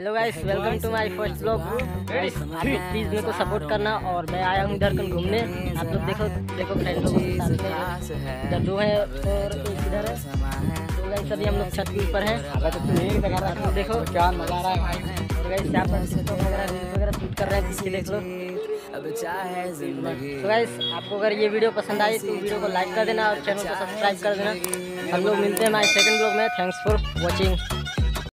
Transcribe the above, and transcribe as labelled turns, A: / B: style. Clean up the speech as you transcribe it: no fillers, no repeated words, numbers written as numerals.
A: Hello guys, welcome to my first blog. Guys आप लोग please मेरे को सपोर्ट करना। और मैं आया हूँ इधर कल घूमने। आप लोग देखो फ्रेंड लोगों के साथ में इधर दो है और एक इधर है। तो गाइस अभी हम लोग छत के ऊपर हैं। आप लोग देखो क्या मजा आ रहा है भाई। और गाइस यहाँ पर फोटो वगैरह शूट कर रहे हैं, पीछे देख लो। तो गाइस आपको अगर ये वीडियो पसंद आई तो वीडियो को लाइक कर देना और चैनल को सब्सक्राइब कर देना। हम लोग मिलते हैं हमारे सेकंड ब्लॉग में। Thanks for watching.